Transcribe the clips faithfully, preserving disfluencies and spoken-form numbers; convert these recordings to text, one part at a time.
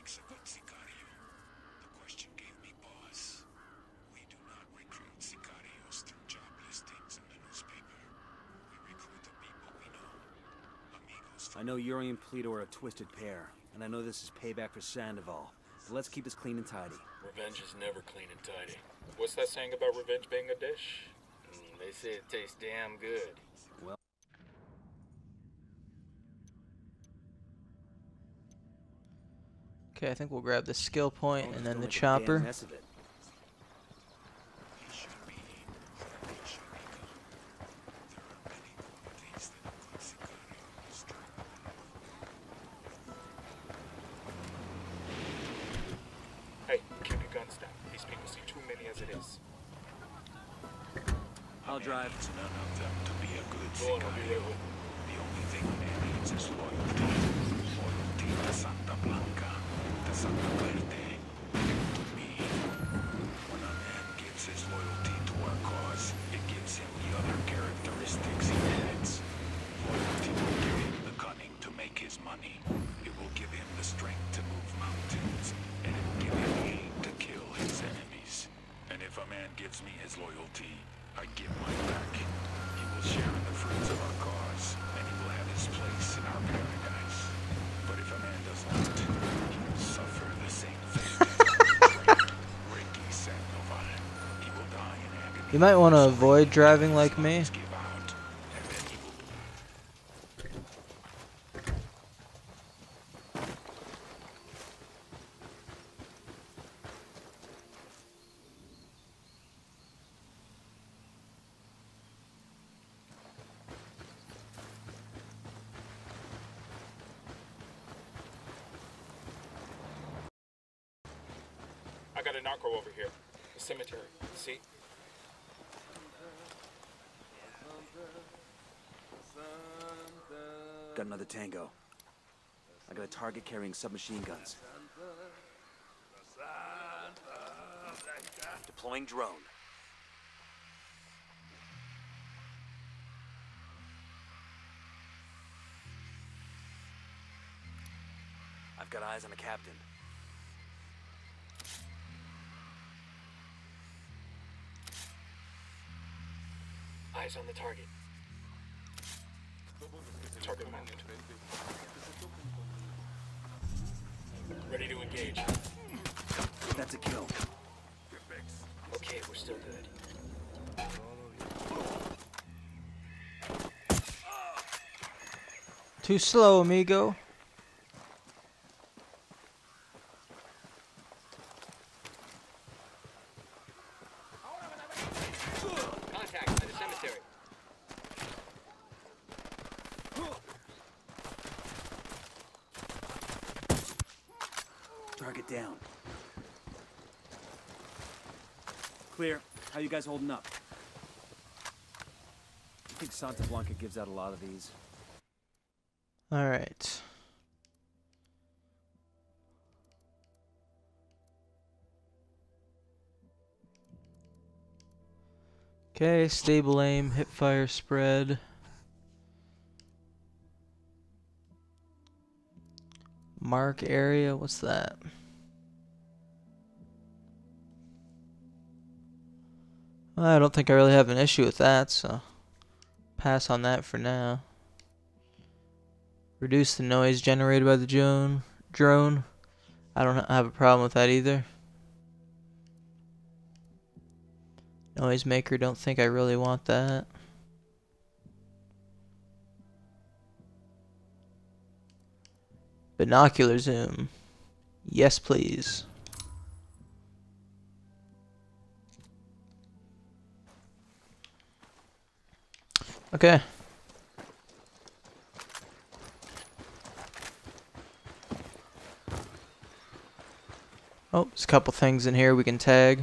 I know Yuri and Polito are a twisted pair, and I know this is payback for Sandoval. So let's keep this clean and tidy. Revenge is never clean and tidy. What's that saying about revenge being a dish? Mm, they say it tastes damn good. Well... Okay, I think we'll grab the skill point and then the chopper. Hey, keep your guns down. These people see too many as it is. I'll drive. It's none of them to be a good Go on, I'll be sicario. right with The only thing a man needs is loyalty. Loyalty to Santa Blanca, to Santa Muerte, to me. When a man gives his loyalty to our cause, it gives him the other characteristics he needs. Loyalty will give him the cunning to make his money. It will give him the strength to move mountains, and it will give him aim to kill his enemies. And if a man gives me his loyalty, I give mine back. He will share in the fruits of our cause, and he will have his place in our paradise. But if a man does not, he will suffer the same fate. Ricky Sandoval. He will die in agony. You might want to avoid driving like me. Give out, and then he will... I got a narco over here. The cemetery. See? Got another tango. I got a target carrying submachine guns. Deploying drone. I've got eyes on the captain. Eyes on the target. Target mounted. Ready to engage. That's a kill. Okay, we're still good. Too slow, amigo. Contact at the cemetery. Target down. Clear. How you guys holding up? I think Santa Blanca gives out a lot of these. All right. Okay, stable aim, hip fire spread. Mark area, what's that? I don't think I really have an issue with that, so pass on that for now. Reduce the noise generated by the drone. Drone. I don't have a problem with that either. Noisemaker, don't think I really want that. Binocular zoom. Yes, please. Okay. Oh, there's a couple things in here we can tag.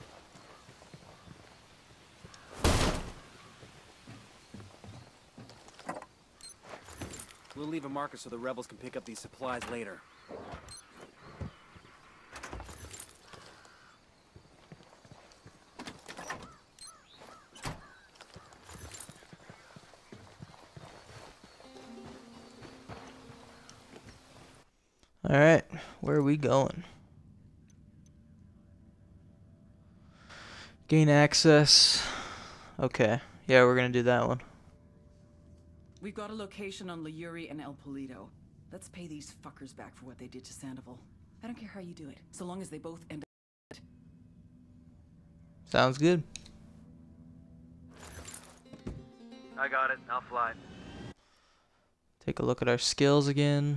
We'll leave a marker so the rebels can pick up these supplies later. Alright, Where are we going? Gain access. Okay. Yeah, we're gonna do that one. We've got a location on Luyuri and El Polito. Let's pay these fuckers back for what they did to Sandoval. I don't care how you do it, so long as they both end up. Sounds good. I got it. I'll fly. Take a look at our skills again.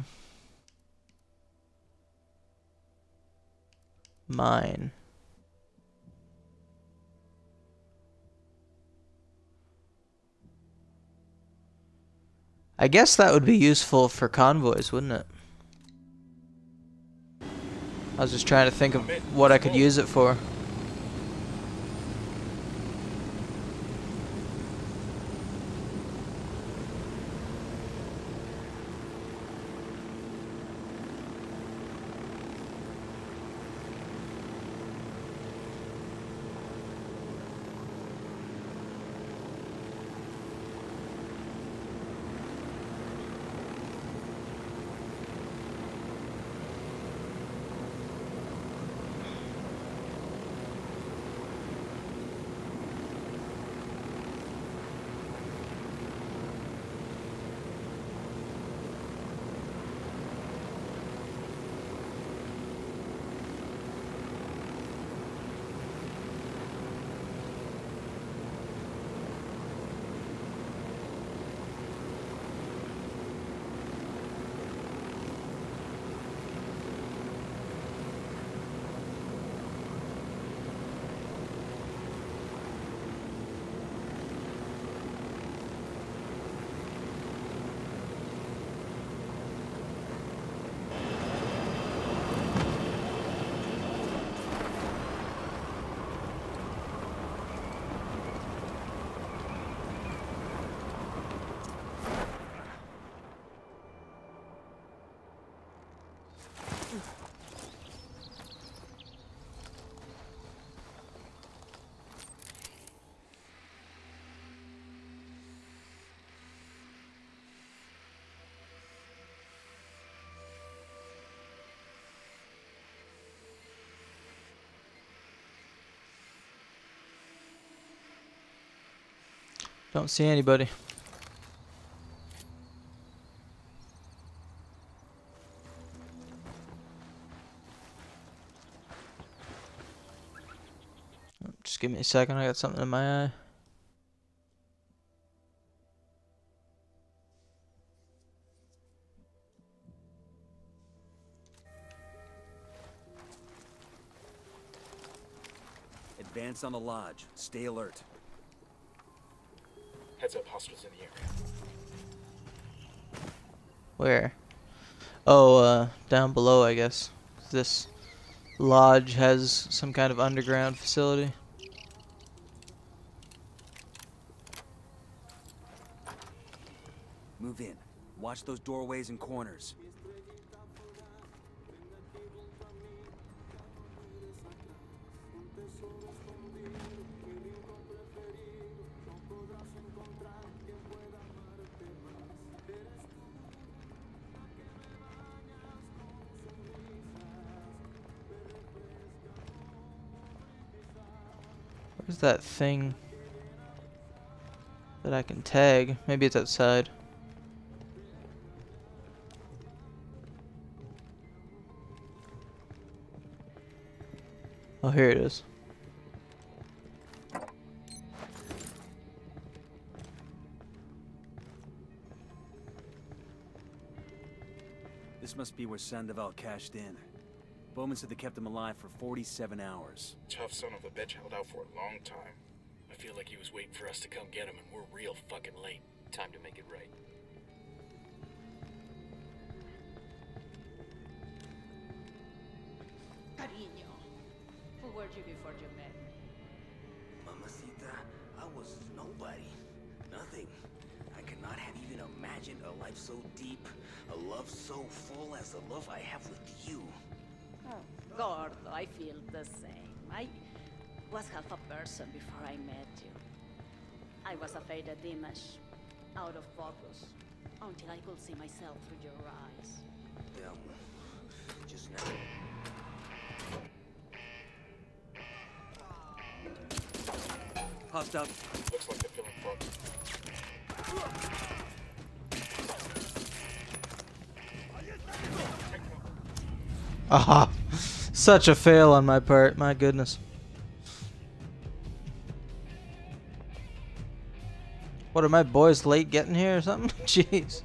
Mine. I guess that would be useful for convoys, wouldn't it? I was just trying to think of what I could use it for. Don't see anybody. Just give me a second, I got something in my eye. Advance on the lodge. Stay alert. Heads up, hostiles in the area. Where? Oh, uh, down below, I guess. This lodge has some kind of underground facility. Move in. Watch those doorways and corners. Where's that thing that I can tag? Maybe it's outside. Oh, here it is. This must be where Sandoval cashed in. Bowman said they kept him alive for forty-seven hours. Tough son of a bitch held out for a long time. I feel like he was waiting for us to come get him, and we're real fucking late. Time to make it right. Cariño, who were you before you met me? Mamacita, I was nobody. Nothing. I could not have even imagined a life so deep, a love so full as the love I have with you. Oh, Gordo, I feel the same. I was half a person before I met you. I was a faded image, out of focus, until I could see myself through your eyes. Te amo. Just now. Hostile. Looks like they're feeling frog. Aha! Such a fail on my part, my goodness. What, are my boys late getting here or something? Jeez.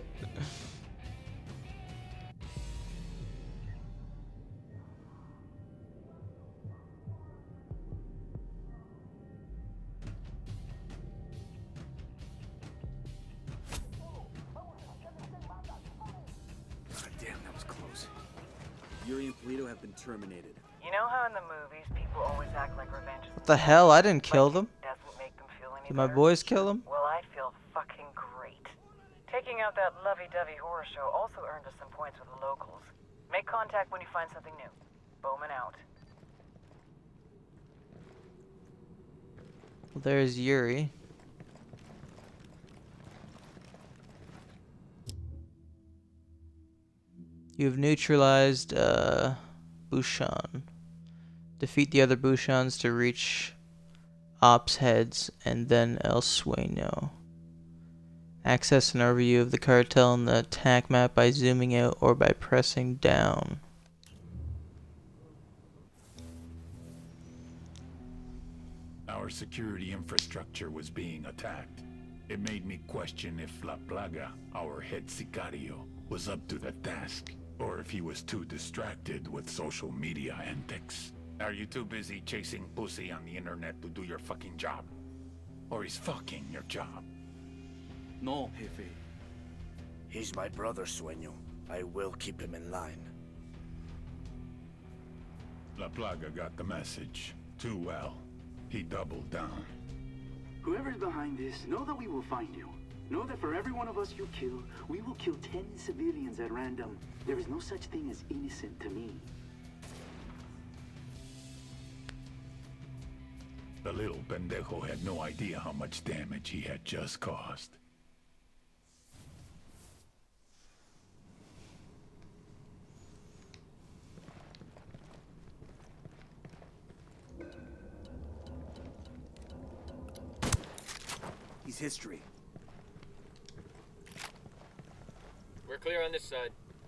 God damn, that was close. Yuri and Polito have been terminated. You know how in the movies people always act like revenge is What the hell? I didn't kill them. doesn't make them feel any Did my better? boys kill them? Well, I feel fucking great. Taking out that lovey-dovey horror show also earned us some points with the locals. Make contact when you find something new. Bowman out. Well, there's Yuri. You've neutralized uh, Bouchon. Defeat the other Bouchons to reach Ops heads and then El Sueño. Access an overview of the cartel on the attack map by zooming out or by pressing down. Our security infrastructure was being attacked. It made me question if La Plaga, our head sicario, was up to the task, or if he was too distracted with social media antics. Are you too busy chasing pussy on the internet to do your fucking job? Or is fucking your job? No, Jefe. He's my brother, Sueño. I will keep him in line. La Plaga got the message. Too well. He doubled down. Whoever's behind this, know that we will find you. Know that for every one of us you kill, we will kill ten civilians at random. There is no such thing as innocent to me. The little pendejo had no idea how much damage he had just caused. He's history. We're clear on this side.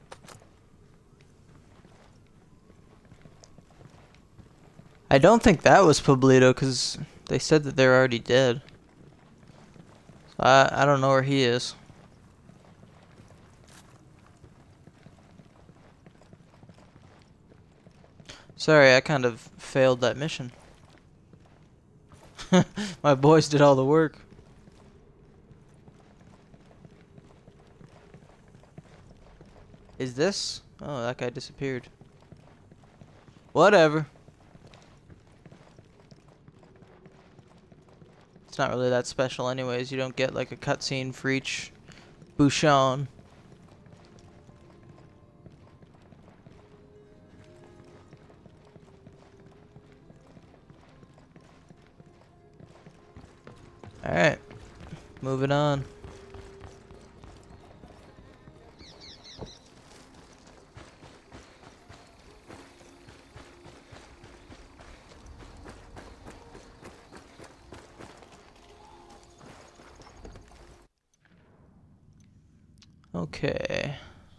I don't think that was Pablito because they said that they're already dead. So I, I don't know where he is. Sorry, I kind of failed that mission. My boys did all the work. Is this? Oh, that guy disappeared. Whatever. It's not really that special anyways. You don't get like a cutscene for each Bouchon. Alright. Moving on. Okay.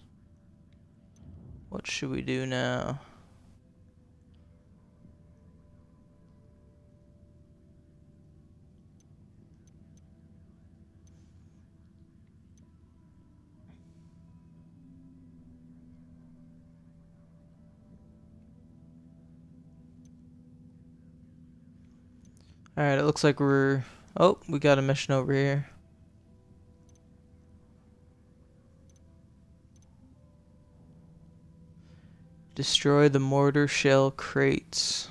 What should we do now? Alright, it looks like we're... Oh, we got a mission over here. Destroy the mortar shell crates.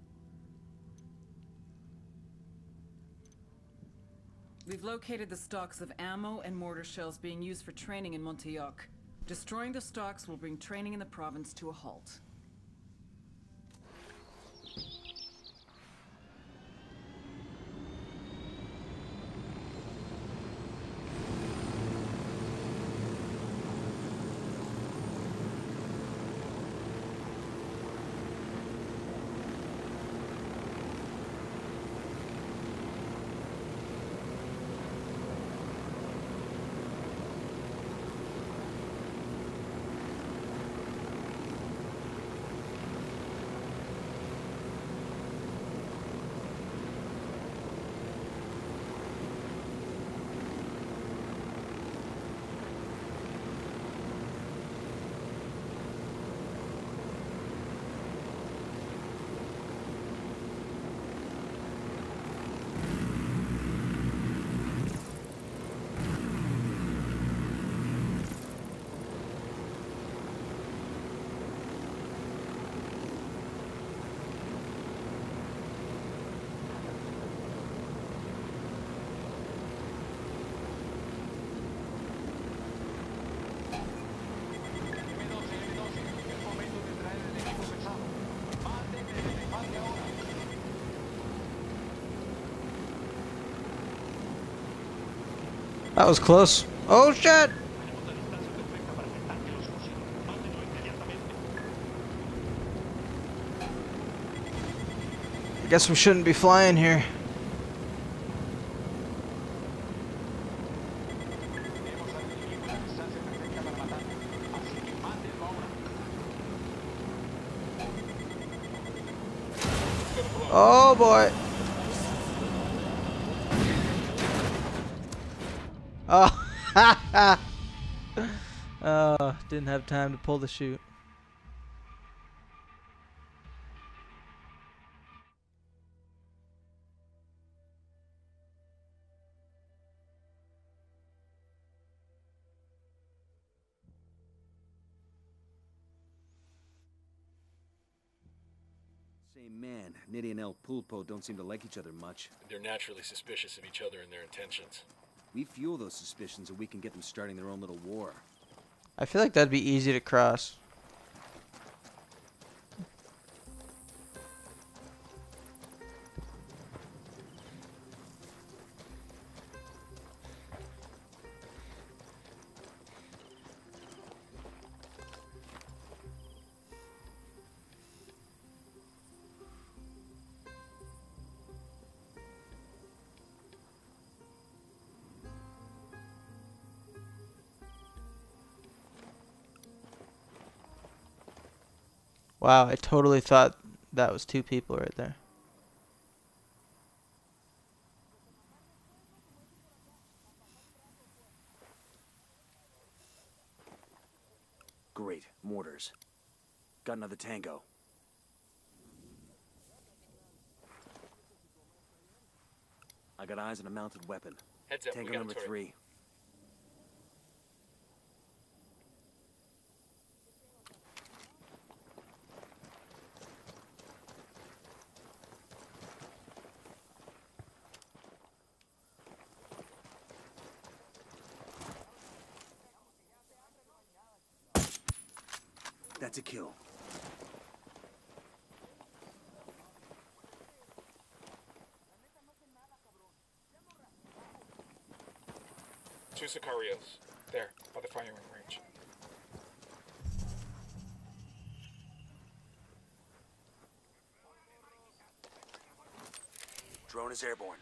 We've located the stocks of ammo and mortar shells being used for training in Montauk. Destroying the stocks will bring training in the province to a halt. That was close. Oh shit! I guess we shouldn't be flying here. Oh boy. Oh, oh, didn't have time to pull the chute. Same man, Nitty and El Pulpo don't seem to like each other much. They're naturally suspicious of each other and their intentions. We fuel those suspicions and we can get them starting their own little war. I feel like that'd be easy to cross. Wow, I totally thought that was two people right there. Great, mortars. Got another tango. I got eyes on a mounted weapon. Heads up, Tango we got number a turret. three. That's a kill. Two Sicarios. There, by the firing range. Drone is airborne.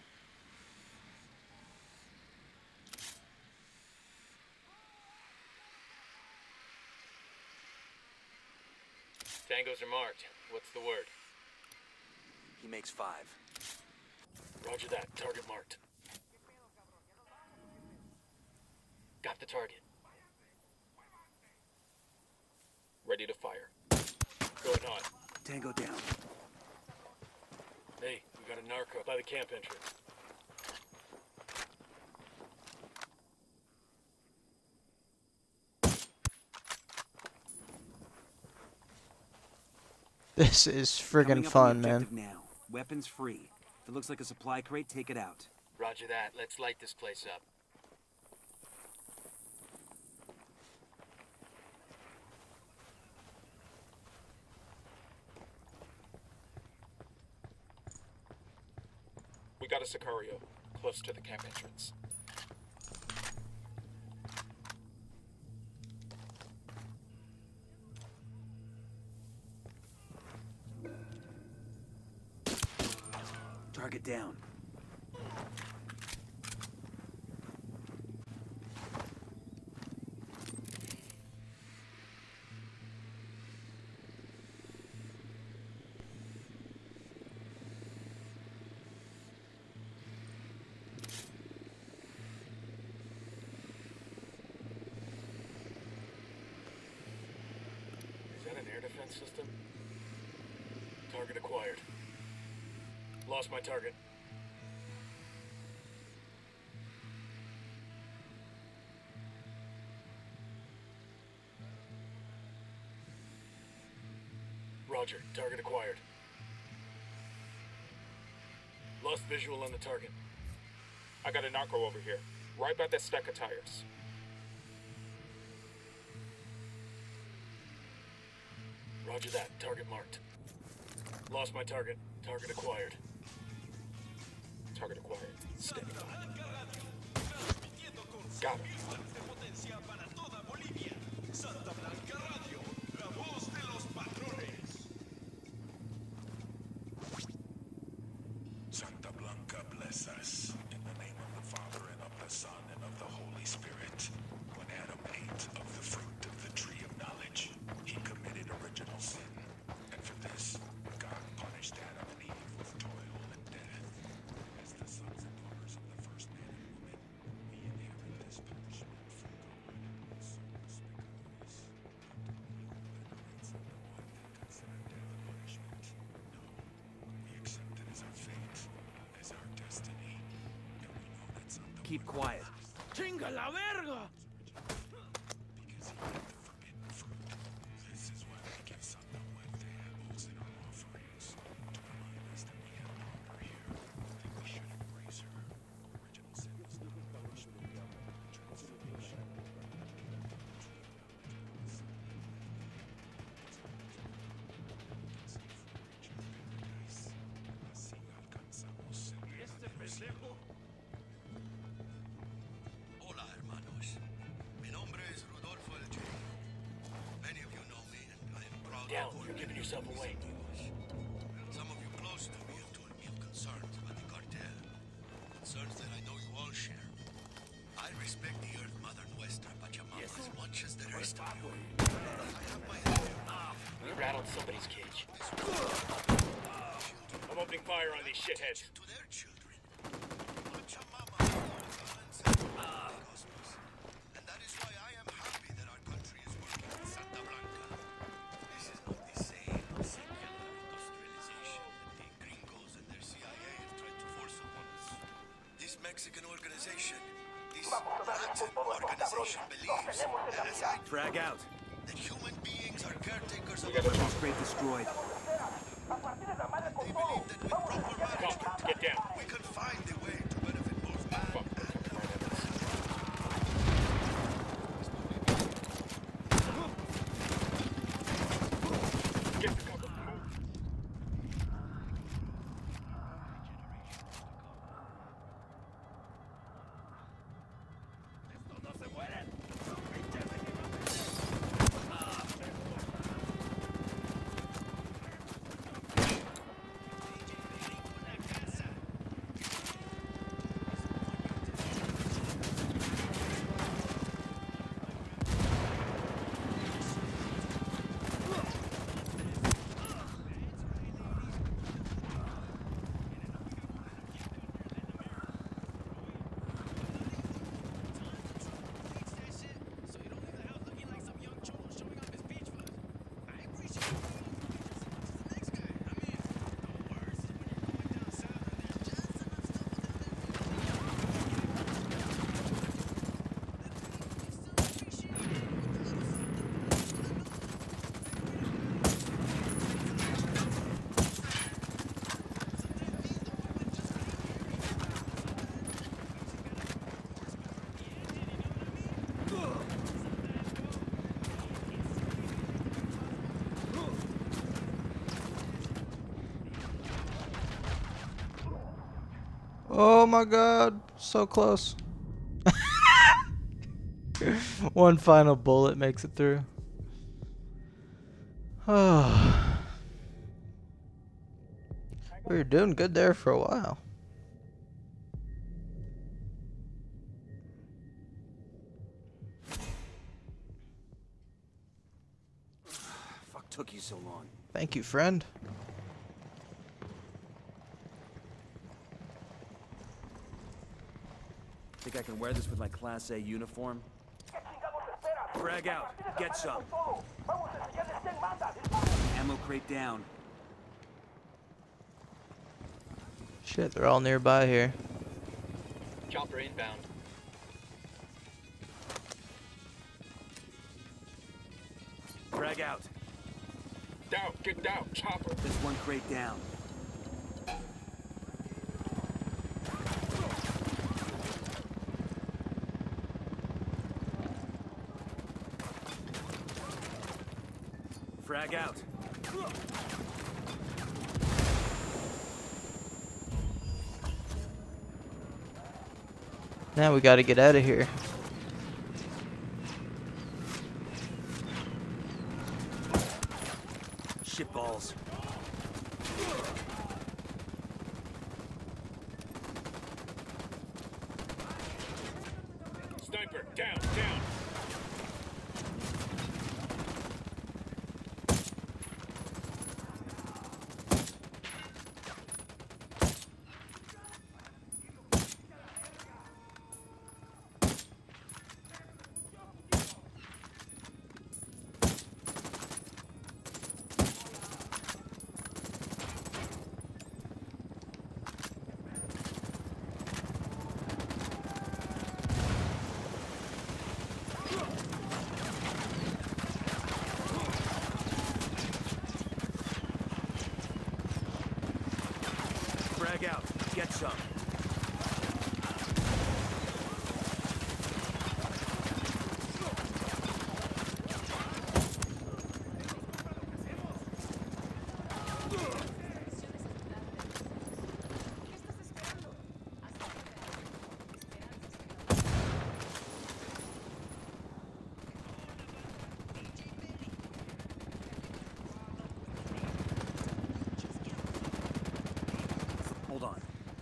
Tangos are marked. What's the word? He makes five. Roger that. Target marked. Got the target. Ready to fire. Going on. Tango down. Hey, we got a narco by the camp entrance. This is Coming friggin' up fun, on the man. objective now. Weapons free. If it looks like a supply crate, take it out. Roger that. Let's light this place up. We got a Sicario close to the camp entrance. Target down. Is that an air defense system? Target acquired. Lost my target. Roger, target acquired. Lost visual on the target. I got a narco over here, right by that stack of tires. Roger that, target marked. Lost my target, target acquired. Target acquired. Standing by. Got it. Santa Blanca bless us. In the name of the Father, and of the Son, and of the Holy Spirit. When Adam ate of the fruit of the tree of knowledge, he committed original sin. And for this, God punished Adam and Eve with toil and death. As the sons and daughters of the first man and woman, we inherit this punishment from God. Souls because but the one that considered death a punishment. No, we accept it as our fate, as our destiny, and we know that Santa Keep quiet. Chinga la verga! Because he ate the forbidden fruit. This is why we give Santa Muerte apples in our offerings, to remind us that we have a daughter here, that we should embrace her. Original sin was not a punishment, transformation. Así alcanzamos este pendejo. Hola, hermanos. Mi nombre es Rodolfo El J. Many of you know me, and I am proud Down, to you're giving yourself away. Some of you close to me have told me of concerns about the cartel. Concerns that I know you all share. I respect the Earth Mother Nuestra Pachamama Yes. as much as the rest of you. I have my head. We rattled somebody's cage. I'm opening fire on these shitheads. To their children. Pachamama balance and cosmos. And that is why I am happy that our country is working with Santa Blanca. This is not the same secular industrialization that the gringos and their C I A have tried to force upon us. This Mexican organization, this Latin organization believes, as I do, Frag out. that human beings are caretakers of Weapons crate destroyed. They believe that with proper management, Get down. we can find a way to benefit both man and animals. Get the cover. Oh my god, so close. One final bullet makes it through. Oh. We were doing good there for a while. Fuck took you so long. Thank you, friend. Think I can wear this with my Class A uniform? Frag out. Get some. Ammo crate down. Shit, they're all nearby here. Chopper inbound. Frag out. Down, get down, chopper. There's one crate down. Frag out. Now we gotta get out of here. Shitballs. Sniper, down, down. Frag out. Get some. Hold on.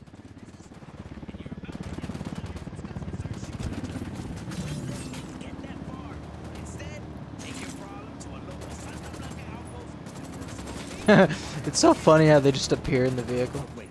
It's so funny how they just appear in the vehicle. Wait.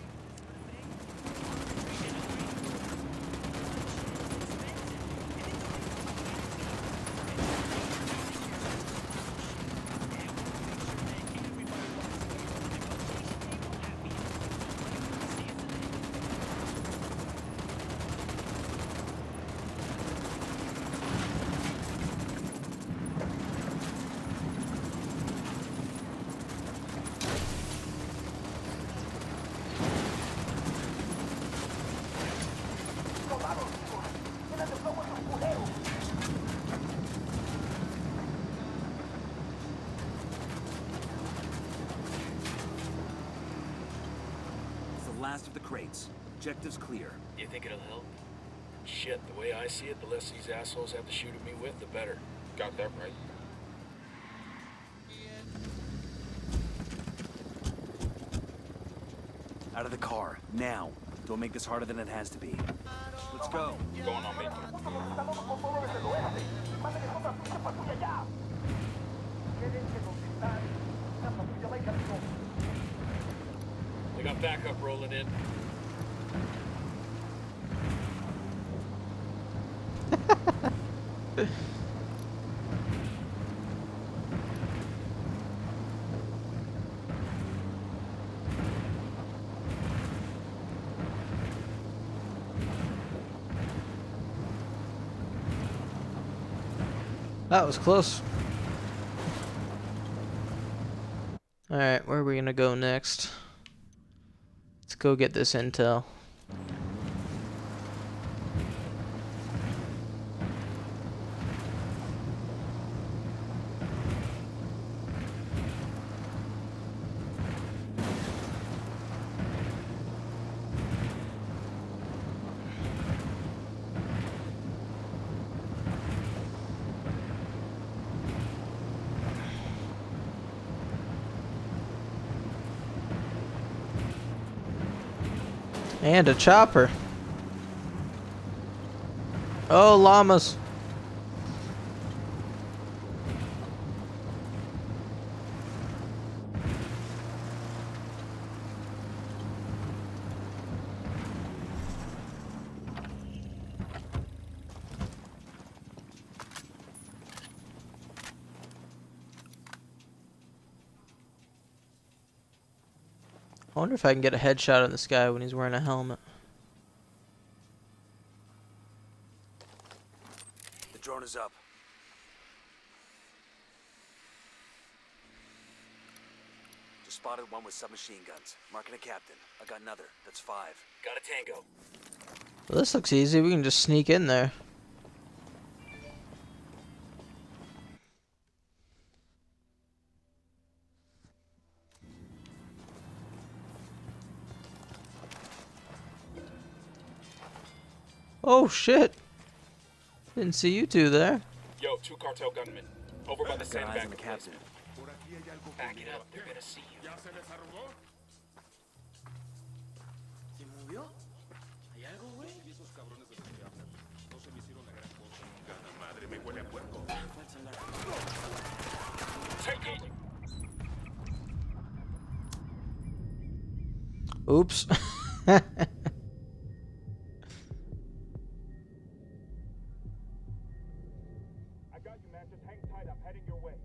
It's the last of the crates. Objective's clear. You think it'll help? Shit, the way I see it, the less these assholes have to shoot at me with, the better. Got that right. Out of the car, now. Don't make this harder than it has to be. Let's go. Going on me. We got backup rolling in. That was close. Alright, where are we gonna go next? Let's go get this intel. And a chopper. Oh, llamas. I wonder if I can get a headshot on this guy when he's wearing a helmet. The drone is up. Just spotted one with submachine guns. Marking a captain. I got another. That's five. Got a tango. Well, this looks easy. We can just sneak in there. Oh shit! Didn't see you two there. Yo, two cartel gunmen. Over by the Got eyes sandbag. on the captain. aquí hay algo que Back me it up. They're gonna see you. ¿Ya se les arrugó? ¿Se movió? ¿Hay algo, güey? Y esos cabrones de los que hablan no se me hicieron la gran cosa. Gana madre, me huele a puerco. Take it! Oops. I got you, man. Just hang tight. I'm heading your way.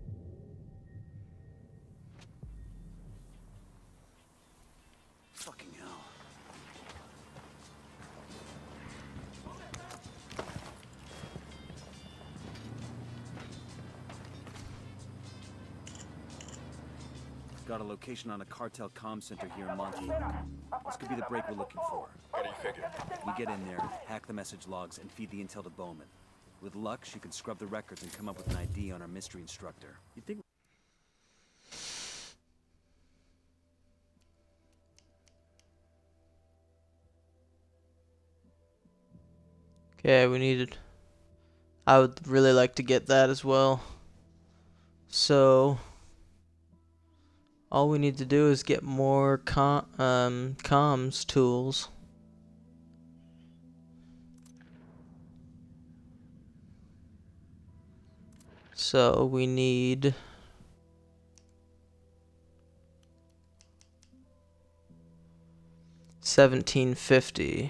Fucking hell. Got a location on a cartel comm center here in Monte. This could be the break we're looking for. How do you figure? We get in there, hack the message logs, and feed the intel to Bowman. With luck, she can scrub the records and come up with an I D on our mystery instructor. You think? Okay, we needed. I would really like to get that as well. So all we need to do is get more com um, comms tools. So we need seventeen fifty.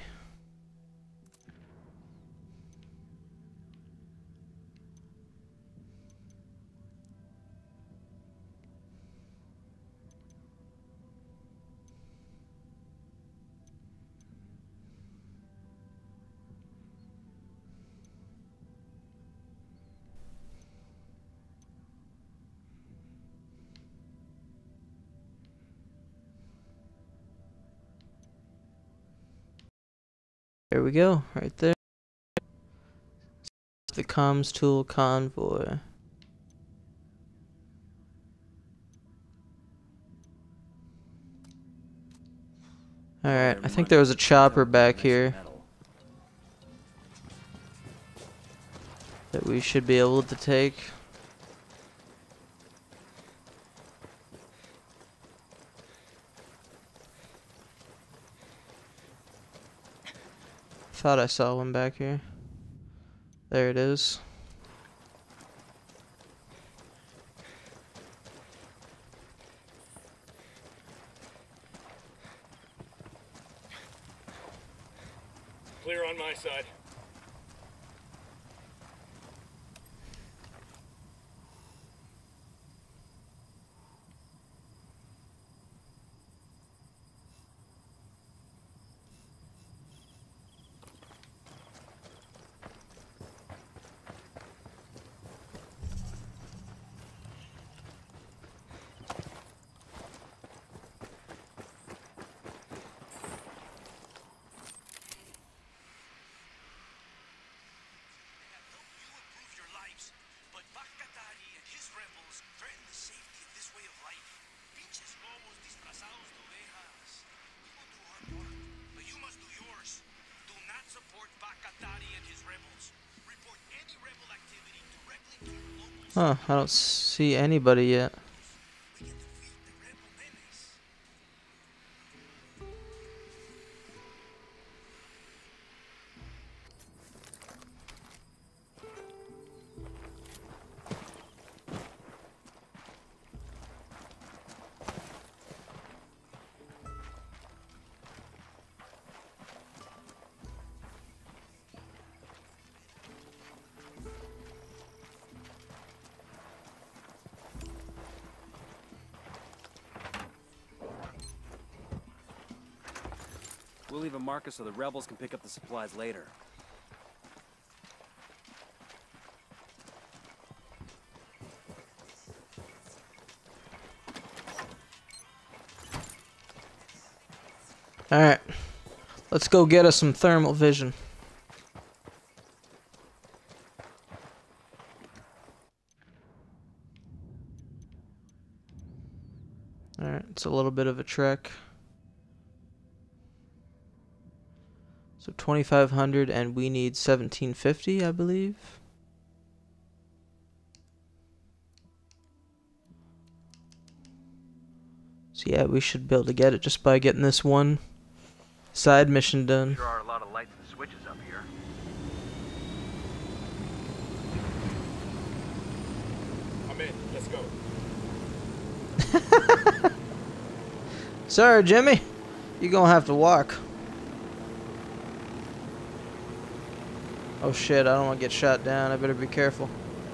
There we go, right there. The comms tool convoy. Alright, I think there was a chopper back here that we should be able to take. Thought I saw one back here. There it is. Clear on my side. Huh, I don't see anybody yet. We'll leave a marker so the rebels can pick up the supplies later. Alright, let's go get us some thermal vision. Alright, it's a little bit of a trek. So twenty-five hundred and we need seventeen fifty, I believe. So yeah, we should be able to get it just by getting this one side mission done. There are a lot of lights and switches up here. I'm in. Let's go. Sorry, Jimmy. You're gonna have to walk. Oh shit, I don't want to get shot down. I better be careful.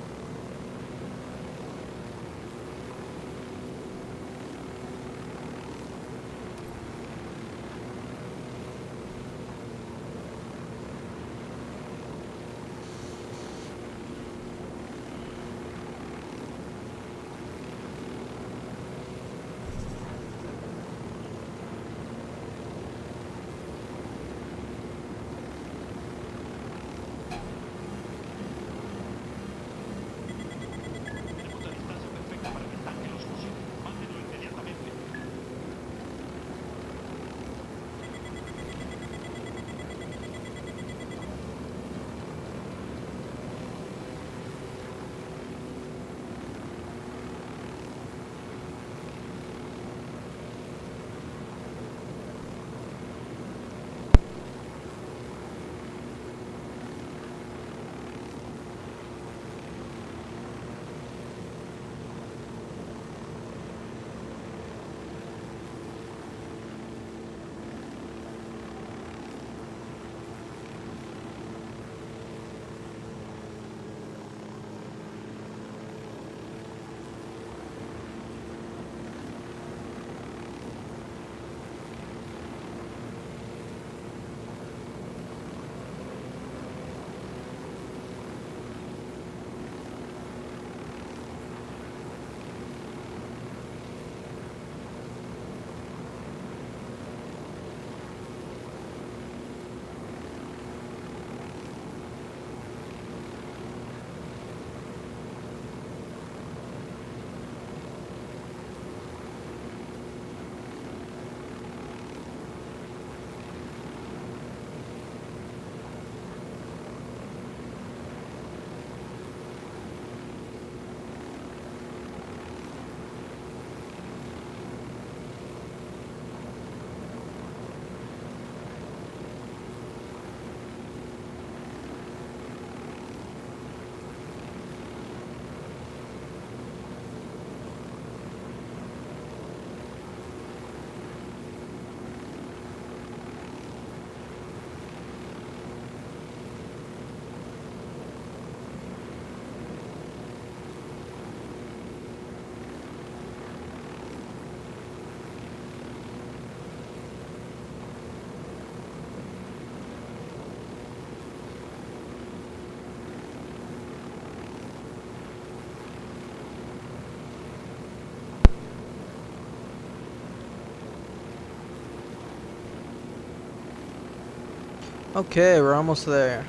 Okay, we're almost there.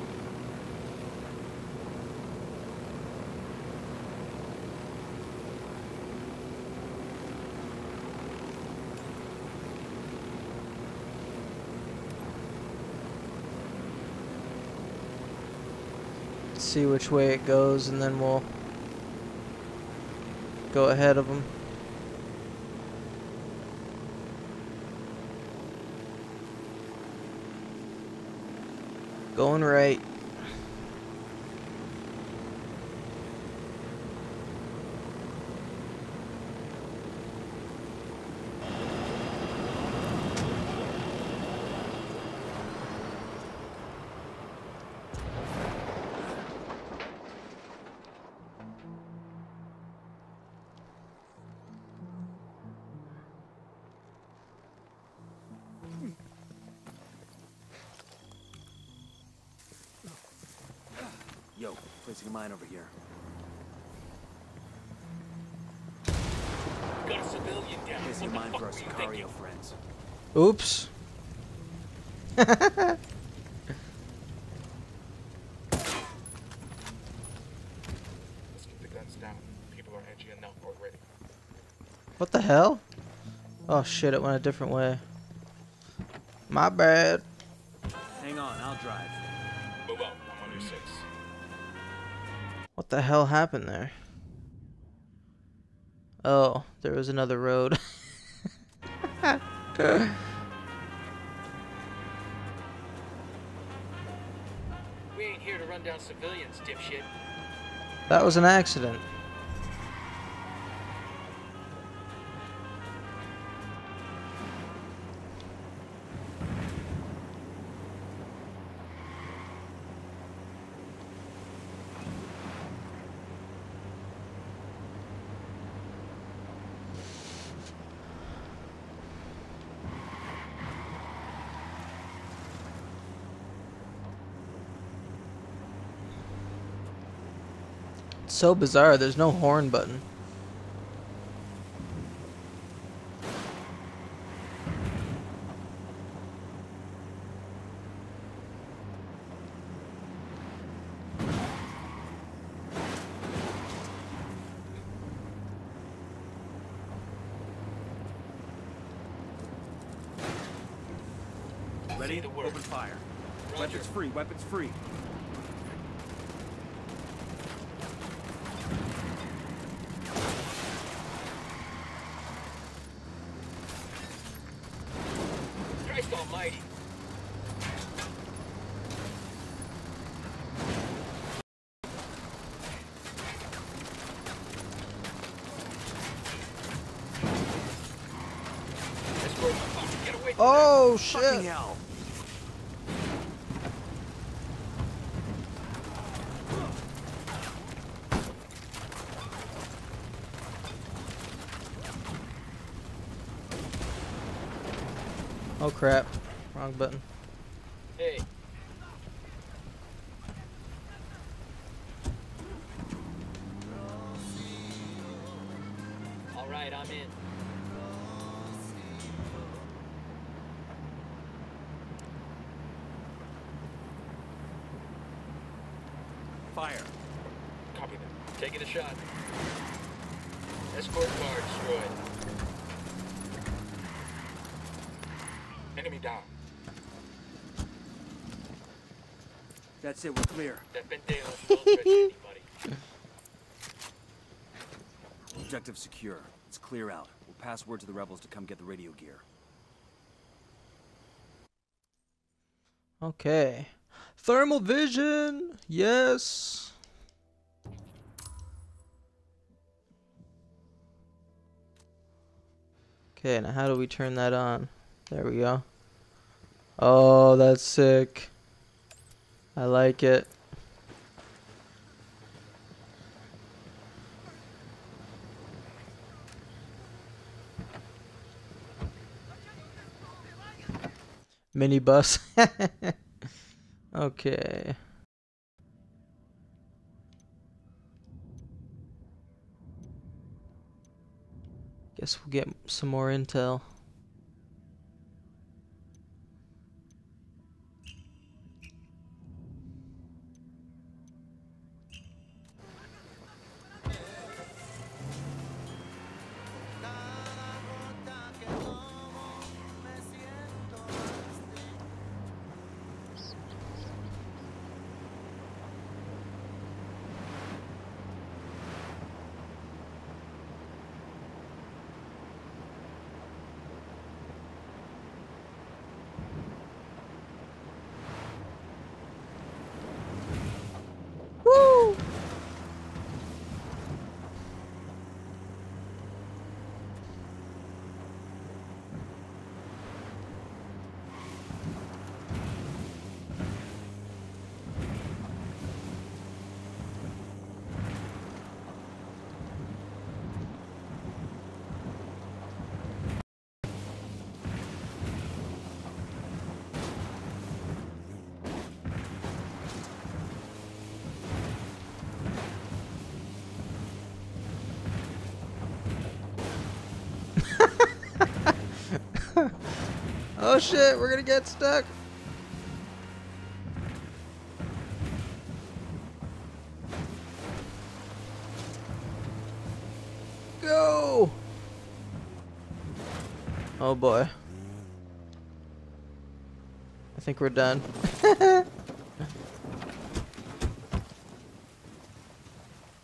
Let's see which way it goes, and then we'll go ahead of them. Going right. Yo, placing a mine over here. Got a civilian down. Placing a What mine the for our fuck were you Sicario thinking? friends. Oops. Let's keep the guns down. People are edgy enough already. What the hell? Oh shit, it went a different way. My bad. Hang on, I'll drive. Move out. I'm under six. What the hell happened there? Oh, there was another road. We ain't here to run down civilians, dipshit. That was an accident. It's so bizarre, there's no horn button. Ready? The word. Open fire. Roger. Weapons free, weapons free. Christ almighty. Escort, fuck, get away from Oh Fucking shit! hell. Oh crap. Wrong button. Hey. All right, I'm in. Fire. Copy that. Taking a shot. Escort car destroyed. Enemy down. That's it, we're clear. That Pendejo don't touch anybody. Objective secure. It's clear out. We'll pass word to the rebels to come get the radio gear. Okay. Thermal vision! Yes! Okay, now how do we turn that on? There we go. Oh, that's sick. I like it. Minibus. Okay. Guess we'll get some more intel. Woo! Oh shit, we're gonna get stuck. Go! Oh boy. I think we're done.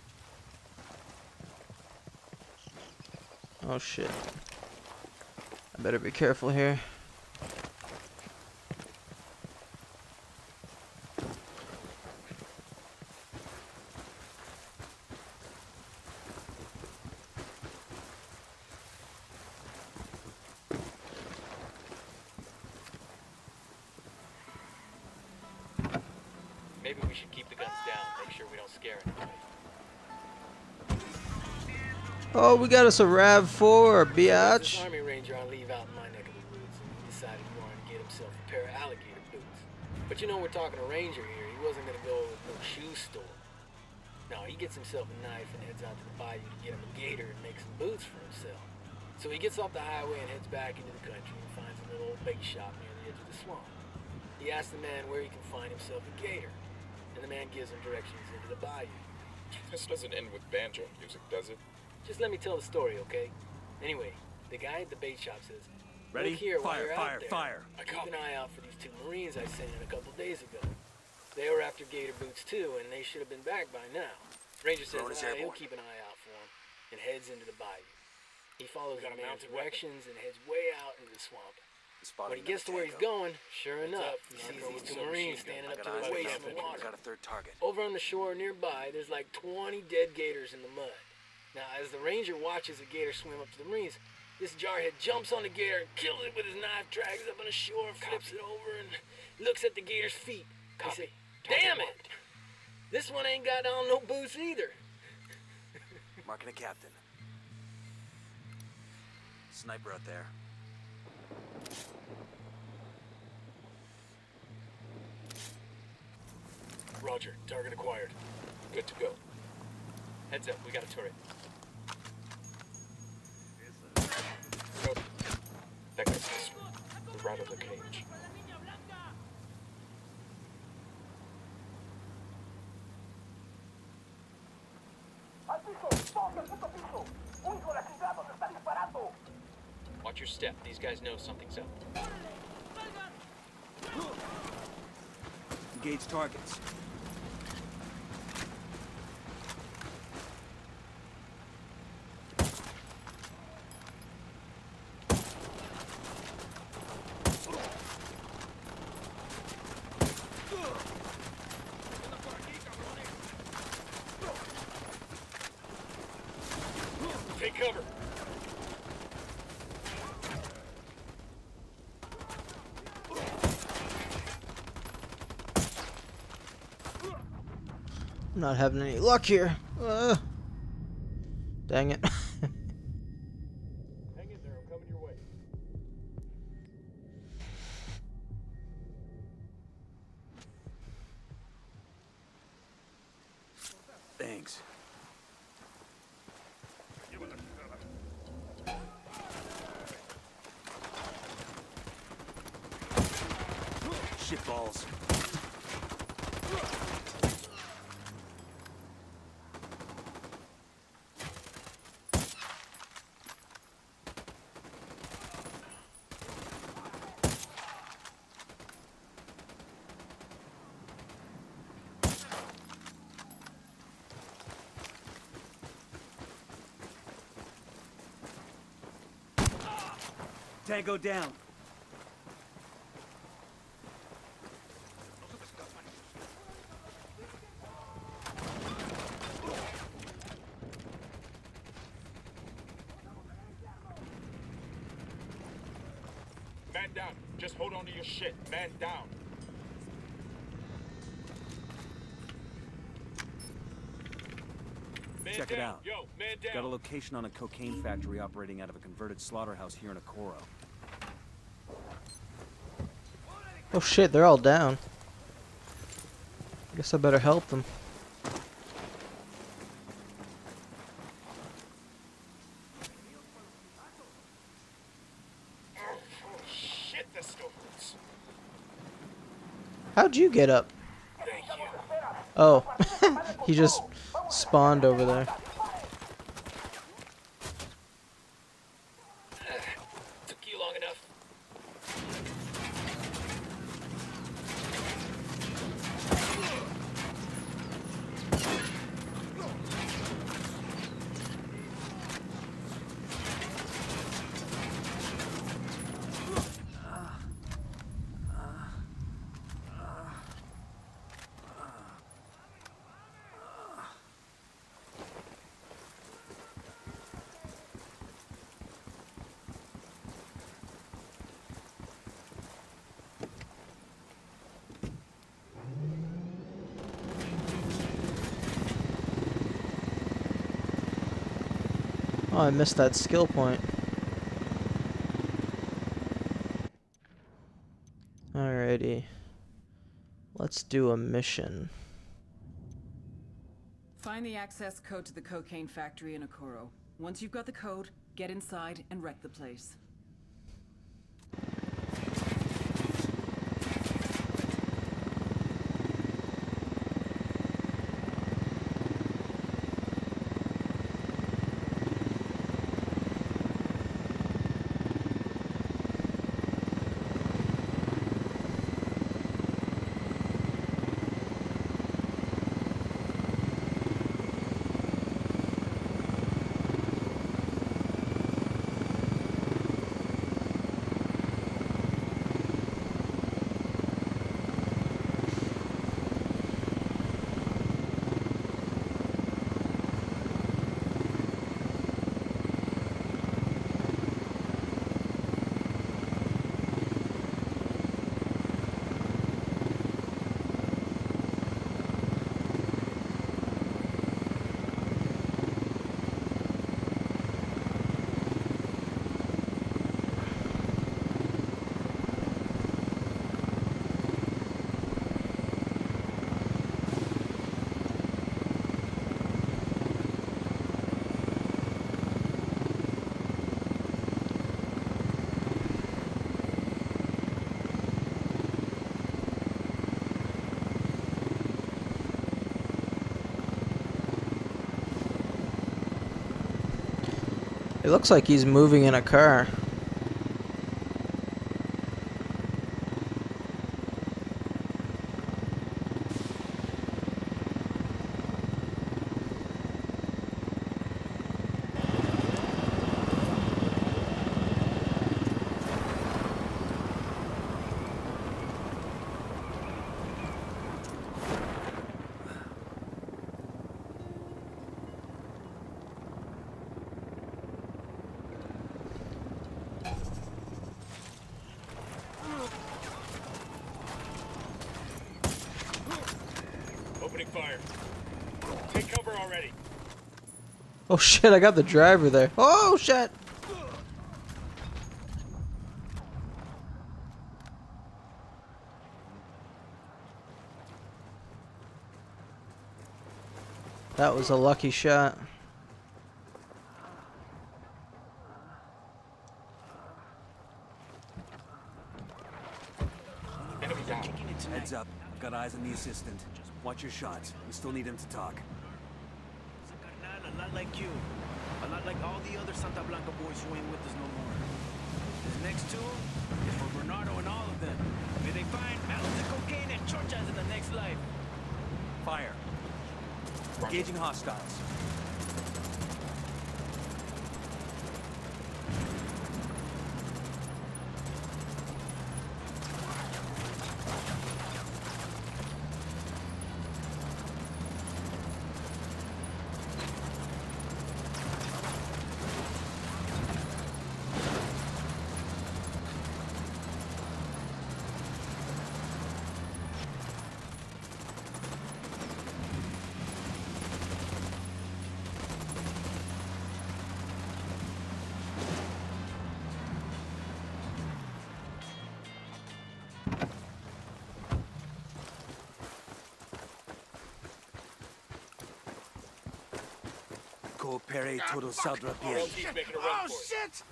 Oh shit. I better be careful here. Maybe we should keep the guns down, make sure we don't scare anybody. Oh, we got us a RAV four, This biatch. Army Ranger on leave out in my neck of the woods, and he decided he wanted to get himself a pair of alligator boots. But you know, we're talking a ranger here. He wasn't gonna go with no shoe store. No, he gets himself a knife and heads out to the bayou to get him a gator and make some boots for himself. So he gets off the highway and heads back into the country and finds a little old bait shop near the edge of the swamp. He asks the man where he can find himself a gator, and the man gives him directions into the bayou. This doesn't end with banjo music, does it? Just let me tell the story, okay? Anyway, the guy at the bait shop says, Ready? "Look here, while Fire, you're fire, out there, fire." I keep an eye out for these two Marines I sent in a couple days ago. They were after gator boots too, and they should have been back by now." Ranger says, Drone is ah, he'll airborne. keep an eye out for him, and heads into the bayou. He follows the Got a man's mounted weapon. directions and heads way out into the swamp. Spotted When he gets to where he's another going, sure enough, he sees Tango these with two a Marines submachine standing gun. up I to got his eyes waist on in the infantry. water. Got a third target. Over on the shore nearby, there's like twenty dead gators in the mud. Now, as the ranger watches a gator swim up to the Marines, this jarhead jumps on the gator and kills it with his knife, drags it up on the shore, flips it over, and looks at the gator's feet. He says, "Damn it! This one ain't got on no boots either." Marking a captain. Sniper out there. Roger, target acquired. Good to go. Heads up, we got a turret. Nope. That guy's this one. The right of the cage. Watch your step. These guys know something's up. Engage targets. Take cover. I'm not having any luck here. Uh, dang it. Hang in there, I'm coming your way. Thanks. Shit balls. Tango down. Man down. Just hold on to your shit. Man down. Man Check it down. out. Yo, man down. Got a location on a cocaine factory operating out of a converted slaughterhouse here in Okoro. Oh shit, they're all down. Guess I better help them. Shit, this still hurts. How'd you get up? Thank you. Oh, he just spawned over there. Took you long enough. Oh, I missed that skill point. Alrighty. Let's do a mission. Find the access code to the cocaine factory in Okoro. Once you've got the code, get inside and wreck the place. It looks like he's moving in a car. Opening fire. Take cover already. Oh shit, I got the driver there. Oh shit! That was a lucky shot. Heads up. I've got eyes on the assistant. Watch your shots. We still need him to talk. A lot like you. A lot like all the other Santa Blanca boys who ain't with us no more. This next tune is for Bernardo and all of them. May they find mountains of cocaine and chorchas in the next life. Fire. Engaging hostiles. Coopere todo saldrá bien. Oh, shit!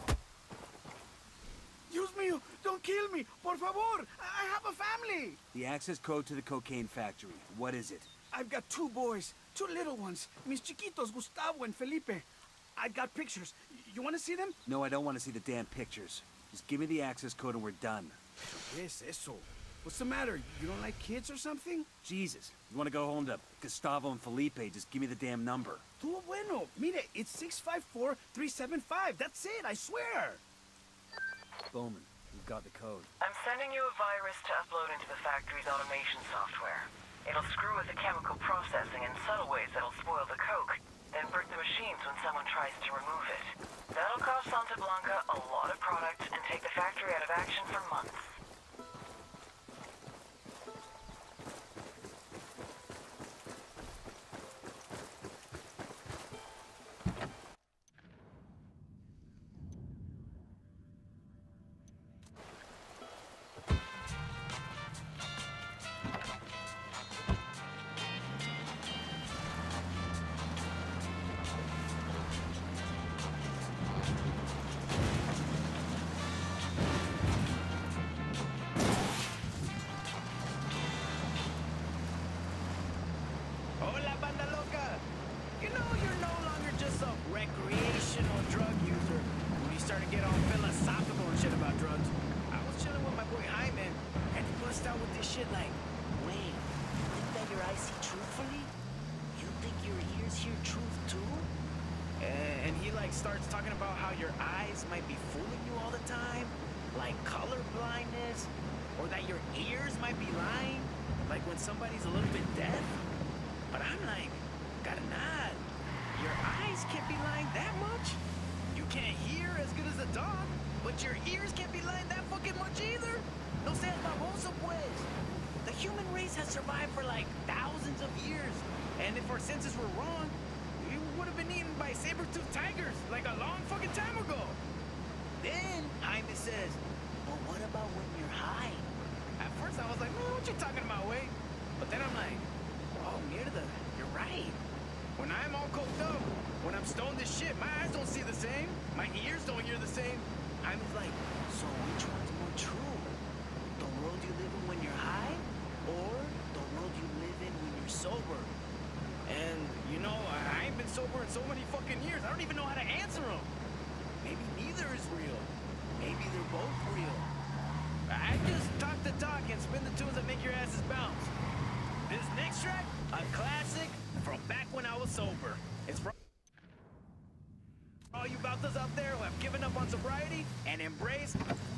Dios mío, don't kill me, por favor. I have a family. The access code to the cocaine factory. What is it? I've got two boys, two little ones. Mis chiquitos, Gustavo and Felipe. I've got pictures. You want to see them? No, I don't want to see the damn pictures. Just give me the access code and we're done. Yes, eso. What's the matter? You don't like kids or something? Jesus. You want to go home to Gustavo and Felipe? Just give me the damn number. Tuvo bueno. Mire, it's six five four, three seven five. That's it, I swear. Bowman, you've got the code. I'm sending you a virus to upload into the factory's automation software. It'll screw with the chemical processing in subtle ways that'll spoil the coke, then brick the machines when someone tries to remove it. That'll cost Santa Blanca a lot of product and take the factory out of action for months. started to get all philosophical and shit about drugs. I was chilling with my boy Hyman, and he bust out with this shit like, wait, you think that your eyes see truthfully? You think your ears hear truth too? and he like starts talking about how your eyes might be fooling you all the time, like color blindness, or that your ears might be lying, like when somebody's a little bit deaf. But I'm like, gotta nod. Your eyes can't be lying that much. You can't hear as good as a dog, but your ears can't be lying that fucking much either. No seas baboso, pues. The human race has survived for like thousands of years, and if our senses were wrong, we would have been eaten by saber-toothed tigers like a long fucking time ago. Then Jaime says, but what about when you're high? At first I was like, man, what you talking about, Wade? But then I'm like, oh, mierda, you're right. When I'm all coked up, when I'm stoned as shit, my eyes don't see the same. My ears don't hear the same. Jaime's like, so which one's more true? The world you live in when you're high, or the world you live in when you're sober? And, you know, I ain't been sober in so many fucking years. I don't even know how to answer them. Maybe neither is real. Maybe they're both real. I just talk the talk and spin the tunes that make your asses bounce. This next track, a classic from back when I was sober. It's from all you bautas out there who have given up on sobriety and embraced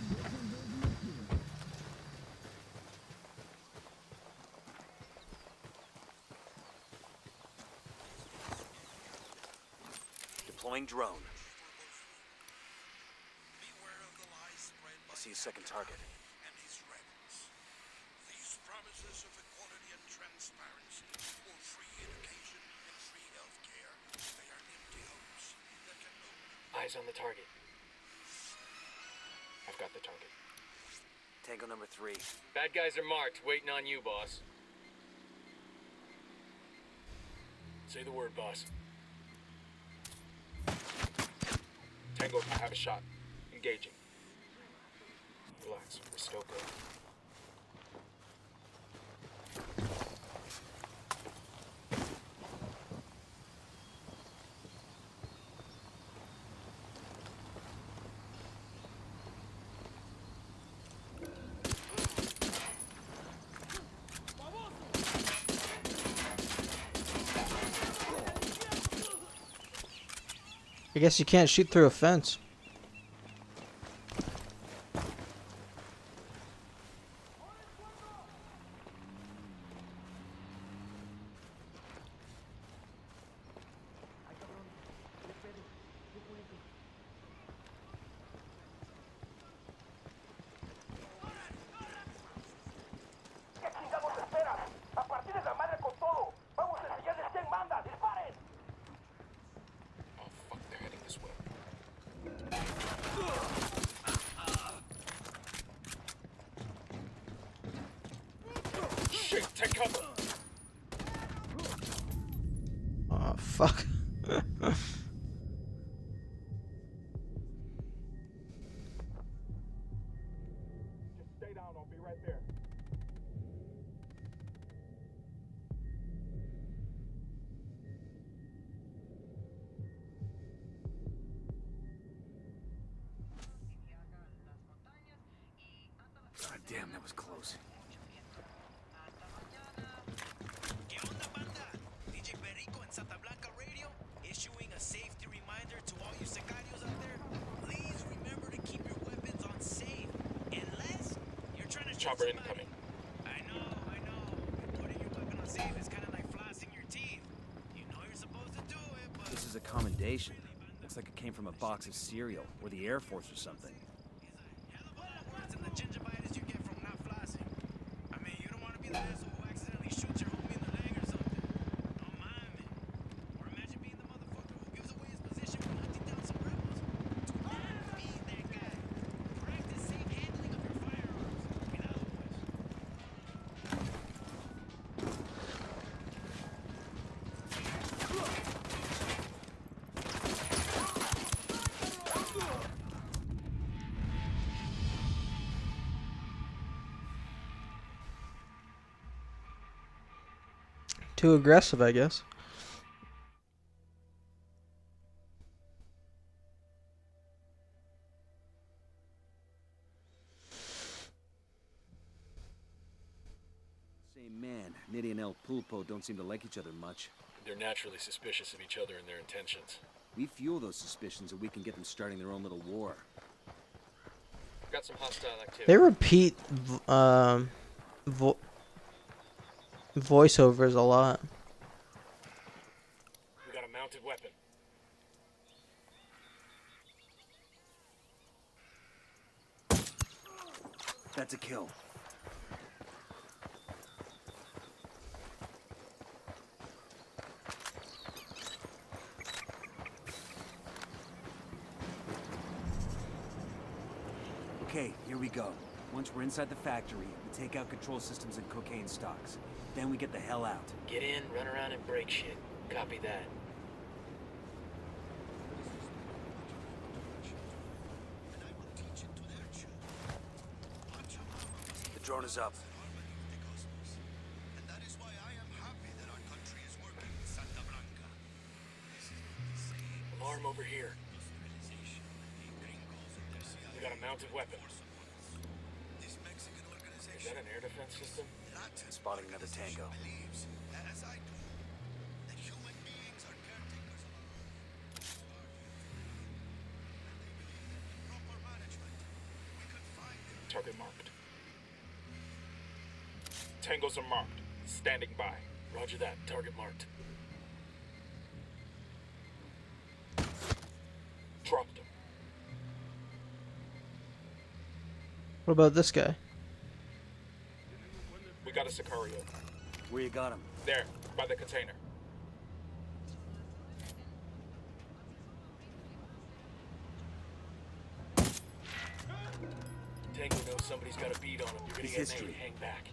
deploying drone. I see a second target. And his rebels. These promises of equality and transparency, or free education and free healthcare, they are empty hopes that can only... Eyes on the target. I've got the target. Tango number three. Bad guys are marked, waiting on you, boss. Say the word, boss. Tango, I have a shot. Engaging. Relax, we're still good. I guess you can't shoot through a fence. Take cover. Oh, fuck. Just stay down, I'll be right there. God damn, that was close. Santa Blanca Radio issuing a safety reminder to all you sicarios out there. Please remember to keep your weapons on safe, unless you're trying to chopper incoming. I know, I know. Putting your weapon on safe is kind of like flossing your teeth. You know you're supposed to do it, but this is a commendation. Looks like it came from a box of cereal or the Air Force or something. hell of a lot worse than the gingivitis you get from not flossing. I mean, you don't want to be the asshole who accidentally shoots your homie in the leg or something. Don't mind me. Or imagine being the motherfucker who gives away his position when hunting down some rebels. Do not be that guy. Practice safe handling of your firearms. Cuidado, pues. Too aggressive, I guess. Hey man, Nitty and El Pulpo don't seem to like each other much. They're naturally suspicious of each other and their intentions. We fuel those suspicions and we can get them starting their own little war. Got some hostile activity. They repeat v- um, vo voiceovers a lot. We got a mounted weapon. That's a kill. Okay, here we go. Once we're inside the factory, we take out control systems and cocaine stocks. Then we get the hell out. Get in, run around, and break shit. Copy that. The drone is up. And that is why I am happy that our country is working with Santa Blanca. This is not the same. Alarm over here. We got a mounted weapon. This Mexican organization Is that an air defense system? Spotting another tango. believes, as I do, that human beings are caretakers of proper management. We could find them. Target marked. Tangos are marked. Standing by. Roger that. Target marked. Dropped him. What about this guy? We got a Sicario. Where you got him? There, by the container. Tango knows somebody's got a bead on him. You're gonna His get history. made. Hang back.